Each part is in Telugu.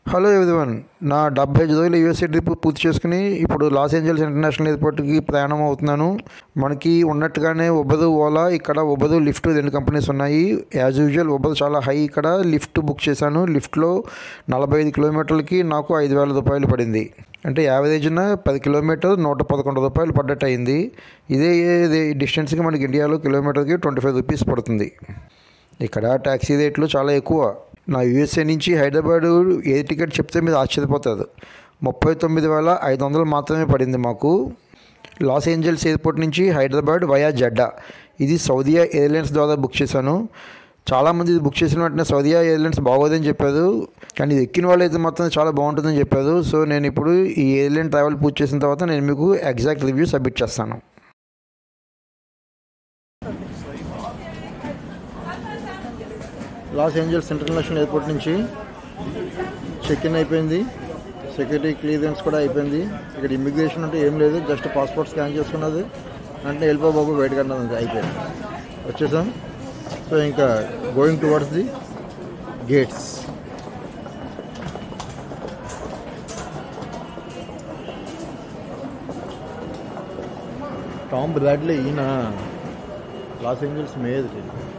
Hello everyone. నా 75 రోజుల యూఎస్ఏ ట్రిప్ పూర్తి చేసుకుని ఇప్పుడు లాస్ ఏంజల్స్ ఇంటర్నేషనల్ ఎయిర్పోర్ట్కి ప్రయాణం అవుతున్నాను. మనకి ఉన్నట్టుగానే ఉబర్, ఓలా, ఇక్కడ ఉబర్, లిఫ్ట్ 2 కంపెనీస్ ఉన్నాయి. యాజ్ యూజువల్ ఉబర్ చాలా హై. ఇక్కడ లిఫ్ట్ బుక్ చేశాను. లిఫ్ట్లో 45 కిలోమీటర్లకి నాకు 5,000 రూపాయలు పడింది. అంటే యావరేజ్న 10 కిలోమీటర్ 111 రూపాయలు పడ్డట్టు అయింది. ఇదే డిస్టెన్స్కి మనకి ఇండియాలో కిలోమీటర్కి 25 రూపీస్ పడుతుంది. ఇక్కడ ట్యాక్సీ రేట్లు చాలా ఎక్కువ. నా యూఎస్ఏ నుంచి హైదరాబాద్ ఎయిర్ టికెట్ చెప్తే మీరు ఆశ్చర్యపోతారు. 39,500 మాత్రమే పడింది మాకు. లాస్ ఏంజల్స్ ఎయిర్పోర్ట్ నుంచి హైదరాబాద్ వయా జెడ్డా. ఇది సౌదియా ఎయిర్లైన్స్ ద్వారా బుక్ చేశాను. చాలామంది ఇది బుక్ చేసిన వెంటనే సౌదియా ఎయిర్లైన్స్ బాగోదని చెప్పారు, కానీ ఇది ఎక్కిన వాళ్ళు అయితే మాత్రం చాలా బాగుంటుందని చెప్పారు. సో నేను ఇప్పుడు ఈ ఎయిర్లైన్ ట్రావెల్ పూర్తి చేసిన తర్వాత నేను మీకు ఎగ్జాక్ట్ రివ్యూ సబ్మిట్ చేస్తాను. లాస్ ఏంజల్స్ ఇంటర్నేషనల్ ఎయిర్పోర్ట్ నుంచి చెక్ ఇన్ అయిపోయింది. సెక్యూరిటీ క్లియరెన్స్ కూడా అయిపోయింది. ఇక్కడ ఇమిగ్రేషన్ అంటే ఏం లేదు, జస్ట్ పాస్పోర్ట్ స్కాన్ చేసుకున్నది అంటే వెళ్ళిపో బాబు బయటకు అన్నది అయిపోయింది. వచ్చేసాం. సో ఇంకా going towards the gates. Tom Bradley ఈయన Los Angeles mayor.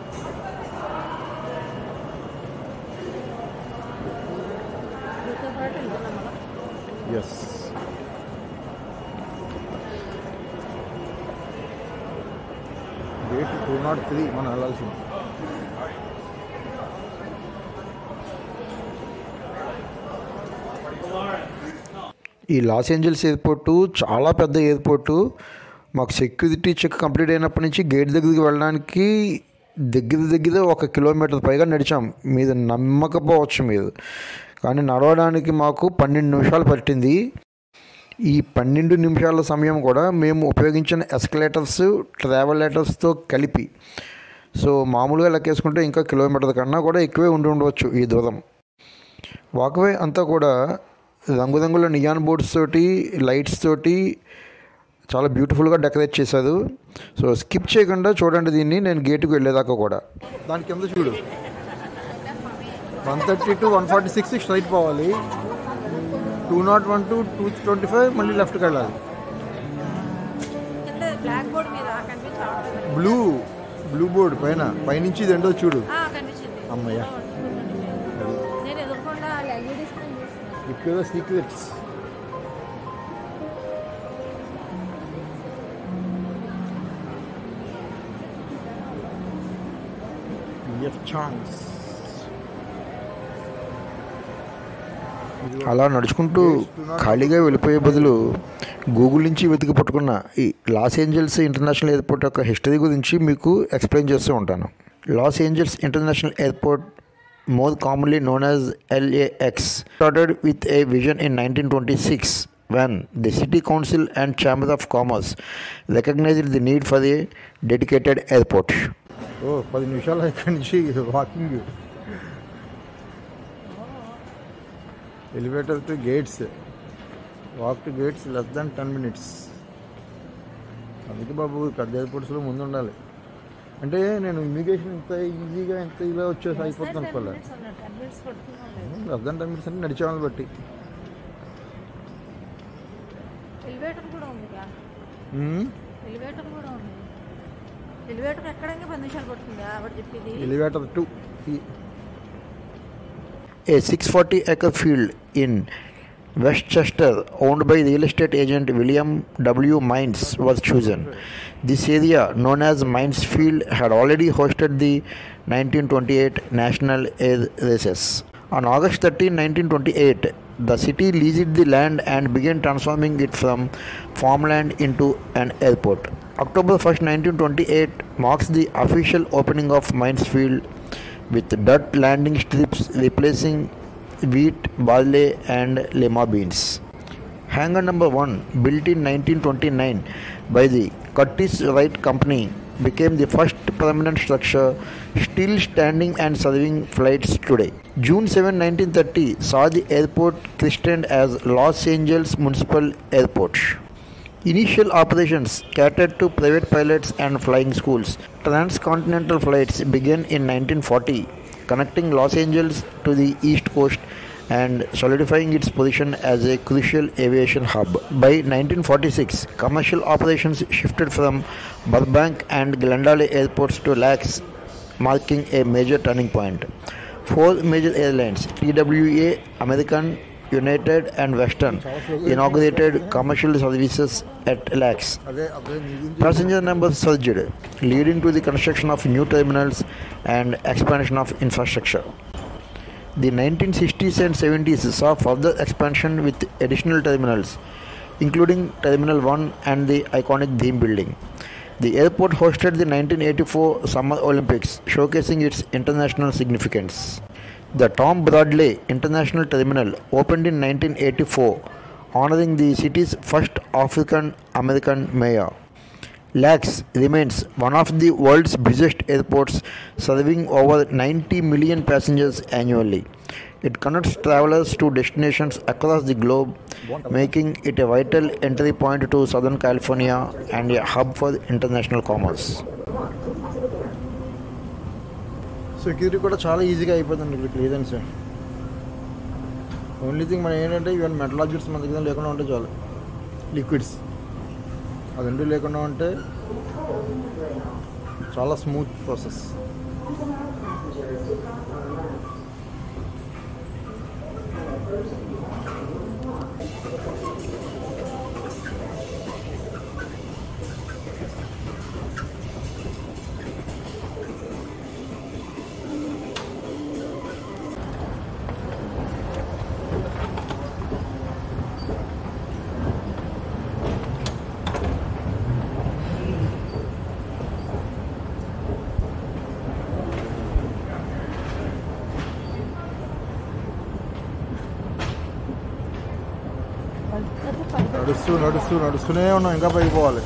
Yes, gate 203 మనం వెళ్ళాల్సింది. ఈ లాస్ ఏంజల్స్ ఎయిర్పోర్టు చాలా పెద్ద ఎయిర్పోర్టు. మాకు సెక్యూరిటీ చెక్ కంప్లీట్ అయినప్పటి నుంచి గేట్ దగ్గరికి వెళ్ళడానికి దగ్గర 1 కిలోమీటర్ పైగా నడిచాం. మీరు నమ్మకపోవచ్చు మీరు, కానీ నడవడానికి మాకు 12 నిమిషాలు పట్టింది. ఈ 12 నిమిషాల సమయం కూడా మేము ఉపయోగించిన ఎస్కలేటర్స్, ట్రావెలేటర్స్తో కలిపి. సో మామూలుగా లెక్కేసుకుంటే ఇంకా కిలోమీటర్ కన్నా కూడా ఎక్కువే ఉండవచ్చు ఈ దూరం. వాక్వే అంతా కూడా రంగురంగుల నియాన్ బోర్డ్స్ తోటి, లైట్స్ తోటి చాలా బ్యూటిఫుల్గా డెకరేట్ చేశారు. సో స్కిప్ చేయకుండా చూడండి దీన్ని, నేను గేటుకు వెళ్ళేదాకా కూడా. దాని కింద చూడు, 130 to 146 స్ట్రైట్ పోవాలి, 201 to 225 మళ్ళీ లెఫ్ట్కి వెళ్ళాలి. బ్లూ బోర్డ్ పైనుంచి ఇది ఏంటో చూడు. అమ్మయ్య, ఇక్కడ సీక్రెట్స్. ఛాన్స్. అలా నడుచుకుంటూ ఖాళీగా వెళ్ళిపోయే బదులు గూగుల్ నుంచి వెతికి పట్టుకున్న ఈ లాస్ ఏంజల్స్ ఇంటర్నేషనల్ ఎయిర్పోర్ట్ యొక్క హిస్టరీ గురించి మీకు ఎక్స్ప్లెయిన్ చేస్తూ ఉంటాను. Los Angeles international airport, more commonly known as LAX, started with a vision in 1926 when the City Council and Chamber of Commerce recognized the need for a dedicated airport. 10 నిమిషాలు ఇక్కడి నుంచి walking. Elevator to gates, walk to gates less than 10 minutes. అందుకే బాబు పెద్ద ఎయిర్పోర్ట్స్లో ముందు ఉండాలి. అంటే నేను ఇమిగ్రేషన్ ఇంత ఈజీగా ఎంత ఇలా వచ్చేసి అయిపోతుంది అనుకోలే. లెస్ దాన్ 10 minutes అంటే నడిచేవాళ్ళని బట్టి. Elevator to a 640-acre field in Westchester owned by real estate agent William W. Mines was chosen. This area, known as Mines Field, had already hosted the 1928 National Air Races. On August 13, 1928, the city leased the land and began transforming it from farmland into an airport. October 1st, 1928 marks the official opening of Mines Field, with dirt landing strips replacing wheat, barley and lima beans. Hangar number 1, built in 1929 by the Curtiss Wright Company, became the first permanent structure still standing and serving flights today. June 7, 1930 saw the airport christened as Los Angeles Municipal Airport. Initial operations catered to private pilots and flying schools. Transcontinental flights began in 1940, connecting Los Angeles to the East Coast and solidifying its position as a crucial aviation hub. By 1946, commercial operations shifted from Burbank and Glendale airports to LAX, marking a major turning point. Four major airlines, TWA, American, United and Western, inaugurated commercial services at LAX. Passenger numbers surged, leading to the construction of new terminals and expansion of infrastructure. The 1960s and 70s saw further expansion with additional terminals, including Terminal 1 and the iconic Beam Building. The airport hosted the 1984 Summer Olympics, showcasing its international significance. The Tom Bradley International Terminal opened in 1984, honoring the city's first African American mayor. LAX remains one of the world's busiest airports, serving over 90 million passengers annually. It connects travelers to destinations across the globe, making it a vital entry point to Southern California and a hub for international commerce. Security కూడా చాలా ఈజీగా అయిపోతుంది ఇక్కడ క్లియరెన్స్. ఓన్లీ థింగ్ మనం ఏంటంటే ఈవెన్ మెటల్ ఆబ్జెక్ట్స్ మన దగ్గర లేకుండా ఉంటే చాలు, లిక్విడ్స్ అది రెండు లేకుండా ఉంటే చాలా స్మూత్ ప్రాసెస్. నడుస్తూనే ఉన్నాం, ఇంకా పైకి పోవాలి.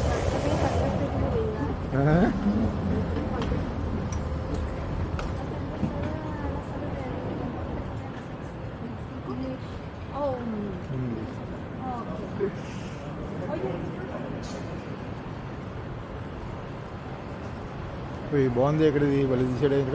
బాగుంది ఎక్కడిది, వాళ్ళు తీసాడే ఇక్కడ.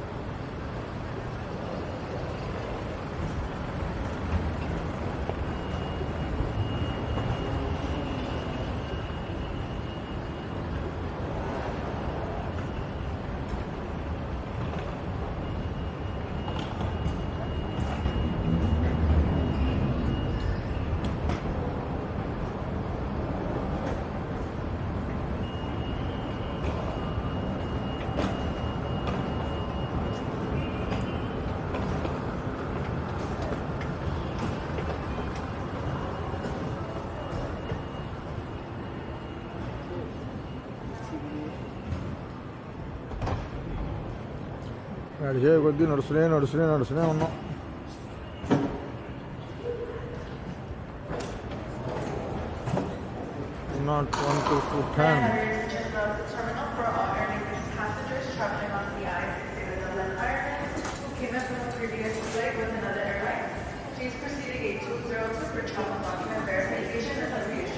నడిచే కొద్దీ నడుస్తూనే ఉన్నాం. Not 1 to 10. Please proceed to gate 202 for travel document verification and association.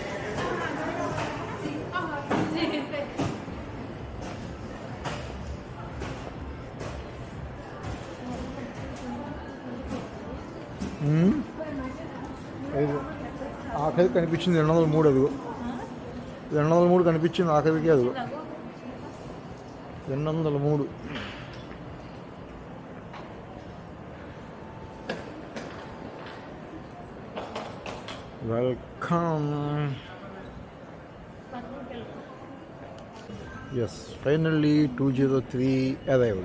ఆఖరి కనిపించింది 203. అదిగో 203 కనిపించింది ఆఖరికి. అదిగో 203. వెల్కమ్. Yes, finally 203 arrived.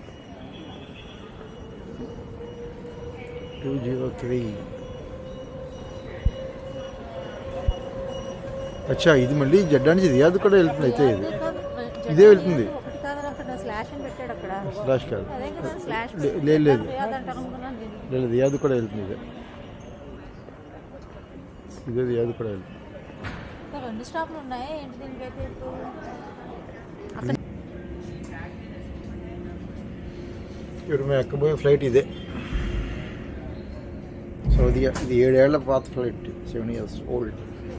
203. అచ్చా, ఇది మళ్ళీ జడ్డా నుంచి రియాద్ కూడా వెళ్తుంది. అయితే ఇదే వెళ్తుంది. స్లాష్ కాదు, లేదు రియాద్ కూడా వెళ్తుంది. ఇదే రియాద్ కూడా వెళ్తుంది. ఇప్పుడు మేము ఎక్కబోయే ఫ్లైట్ ఇదే. సౌదీ. ఇది 7 ఏళ్ల పాత ఫ్లైట్, 7 years old.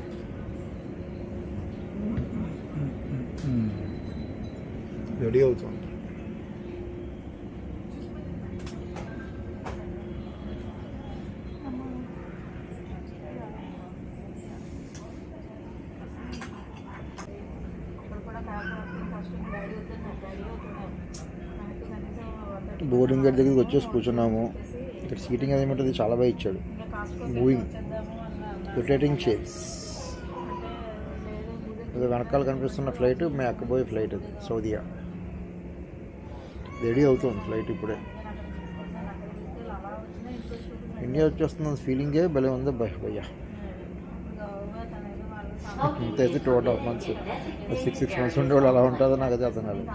రెడీ అవుతుంది. బోర్డింగ్ గేట్ దగ్గరికి వచ్చేసి కూర్చున్నాము. ఇక్కడ సీటింగ్ అదేమంటుంది చాలా బాగా ఇచ్చాడు. Moving rotating shapes. వెనకాల కనిపిస్తున్న ఫ్లైట్ మేము ఎక్కబోయే ఫ్లైట్ అది సౌదియా. రెడీ అవుతుంది ఫ్లైట్ ఇప్పుడే. ఇండియా వచ్చేస్తున్న ఫీలింగే భలే ఉంది భయ్యా. ఇంతైతే 2.5 months 6 months ఉండేవాళ్ళు అలా ఉంటుందో నాకు అయితే అర్థం కాదు.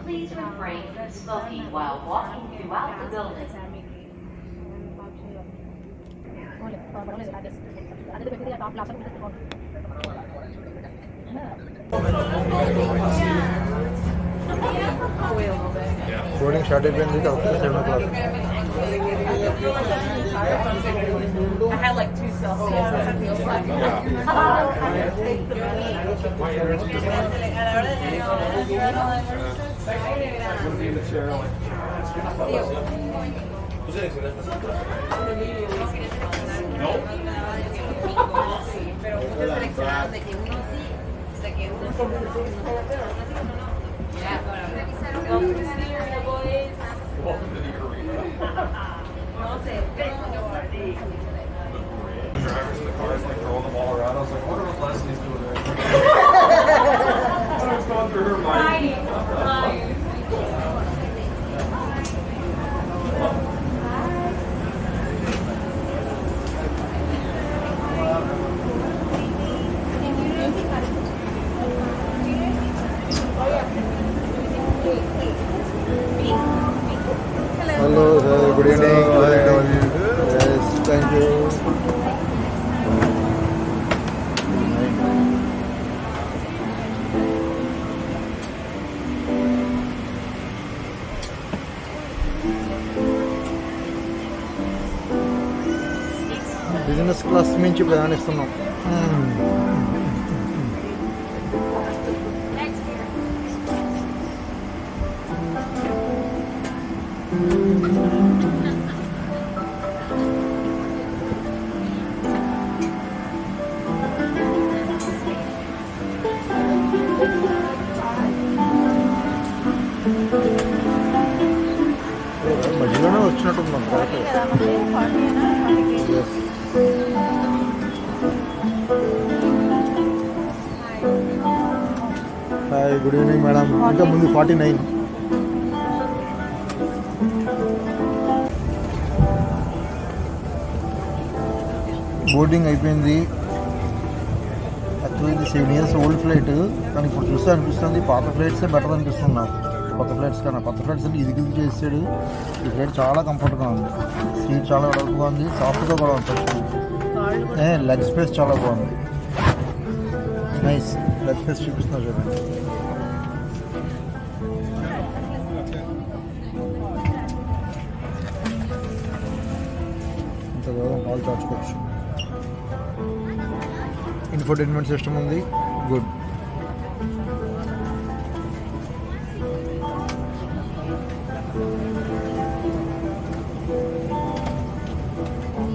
బోర్డింగ్ స్టార్ట్ అయిపోయింది. కరెక్ట్గా 7 o'clock. I had like 2 Celsius. It feels like. Drivers in the cars like throwing the ball around. I was like, I wonder what Leslie's doing there. I was going through her mind. Hello, sir. Good evening. Hello. Yes, thank you. Business class నుంచి ప్రయాణిస్తున్నాం. మధ్యలోనే వచ్చినట్టు హాయ్, గుడ్ ఈవినింగ్ మేడం. ఇంకా ముందు 49. బోర్డింగ్ అయిపోయింది. యాక్చువల్లీ ఇది 7 years ఓల్డ్ ఫ్లైట్, కానీ ఇప్పుడు చూస్తే అనిపిస్తుంది పాత ఫ్లైట్సే బెటర్ అనిపిస్తుంది నాకు. కొత్త ఫ్లైట్స్ కన్నా కొత్త ఫ్లైట్స్ అంటే ఇది చేసాడు. ఈ ఫ్లైట్ చాలా కంఫర్ట్గా ఉంది. సీట్ చాలా వెడల్పుగా ఉంది, సాఫ్ట్గా కూడా ఉంది. లెగ్ స్పేస్ చాలా బాగుంది. నైస్ లెగ్ స్పేస్ చూపిస్తున్నా చూడండి. ఇంత దూరం కాల్ చాచుకోవచ్చు. ఇన్ఫోటైన్మెంట్ సిస్టమ్ ఉంది, గుడ్.